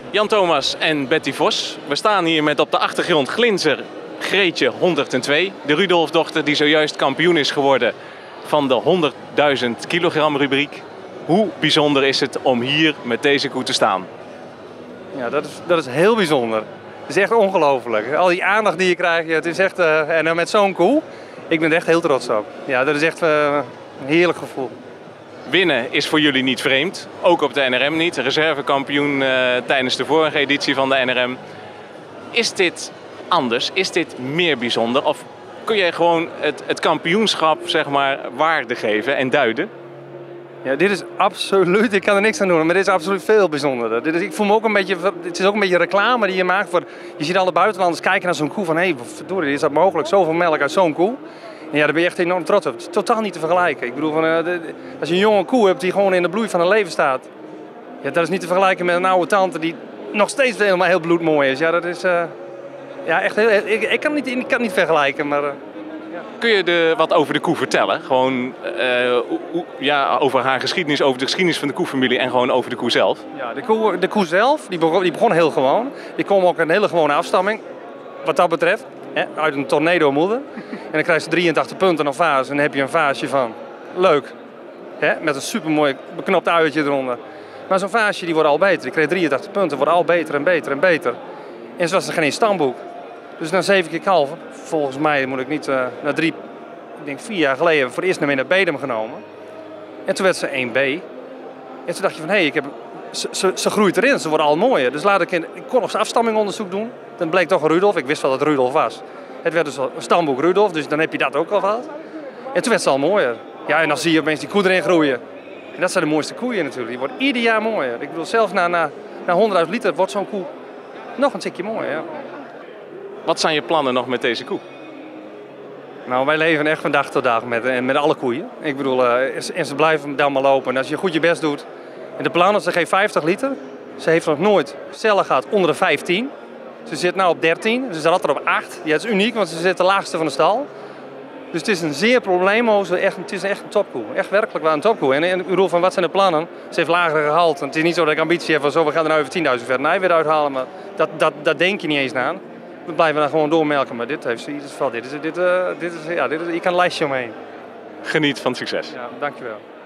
Jan Thomas en Betty Vos. We staan hier met op de achtergrond Glinzer Greetje 102. De Rudolf-dochter die zojuist kampioen is geworden van de 100.000 kilogram rubriek. Hoe bijzonder is het om hier met deze koe te staan? Ja, dat is heel bijzonder. Het is echt ongelooflijk. Al die aandacht die je krijgt, het is echt, en dan met zo'n koe, ik ben er echt heel trots op. Ja, dat is echt een heerlijk gevoel. Winnen is voor jullie niet vreemd, ook op de NRM niet. Reservekampioen tijdens de vorige editie van de NRM. Is dit anders? Is dit meer bijzonder? Of kun jij gewoon het kampioenschap zeg maar, waarde geven en duiden? Ja, dit is absoluut, ik kan er niks aan doen, maar dit is absoluut veel bijzonderder. Ik voel me ook een beetje, het is ook een beetje reclame die je maakt voor, je ziet alle buitenlanders kijken naar zo'n koe van, hé, verdorie, is dat mogelijk? Zoveel melk uit zo'n koe. En ja, daar ben je echt enorm trots op. Het is totaal niet te vergelijken. Ik bedoel, als je een jonge koe hebt die gewoon in de bloei van haar leven staat, ja, dat is niet te vergelijken met een oude tante die nog steeds helemaal heel bloedmooi is. Ja, dat is, ja, echt heel, ik kan het niet vergelijken, maar... Kun je wat over de koe vertellen? Gewoon ja, over haar geschiedenis, over de geschiedenis van de koefamilie en gewoon over de koe zelf? Ja, de koe zelf, die begon heel gewoon. Die kwam ook een hele gewone afstamming, wat dat betreft. Hè, uit een tornado moeder. En dan krijg je 83 punten op vaas en dan heb je een vaasje van leuk. Hè, met een supermooi beknopt uitertje eronder. Maar zo'n vaasje die wordt al beter. Ik kreeg 83 punten, wordt al beter en beter en beter. En zo was er geen stamboek. Dus na 7 keer kalven, volgens mij moet ik niet, na 4 jaar geleden voor het eerst naar Bedum genomen. En toen werd ze 1B. En toen dacht je van, hé, ze groeit erin, ze wordt al mooier. Dus ik kon nog eens afstammingonderzoek doen. Dan bleek toch een Rudolf, ik wist wel dat het Rudolf was. Het werd dus een stamboek Rudolf, dus dan heb je dat ook al gehad. En toen werd ze al mooier. Ja, en dan zie je opeens die koe erin groeien. En dat zijn de mooiste koeien natuurlijk, die wordt ieder jaar mooier. Ik bedoel, zelfs na 100.000 liter wordt zo'n koe nog een tikje mooier, ja. Wat zijn je plannen nog met deze koe? Nou, wij leven echt van dag tot dag met alle koeien. Ik bedoel, en ze blijven dan maar lopen. En als je goed je best doet. En de plan is, ze geeft 50 liter. Ze heeft nog nooit cellen gehad onder de 15. Ze zit nu op 13. Ze zit altijd op 8. Ja, dat is uniek, want ze zit de laagste van de stal. Dus het is een zeer probleemloze, het is echt een topkoe. Echt werkelijk wel een topkoe. En ik bedoel, van wat zijn de plannen? Ze heeft lagere gehalte. Het is niet zo dat ik ambitie heb van zo, we gaan er nou even 10.000 verder weer uithalen. Maar dat denk je niet eens aan. We blijven dan gewoon doormelken, maar dit heeft ze in ieder geval. Je kan een lijstje omheen. Geniet van het succes. Ja, dankjewel.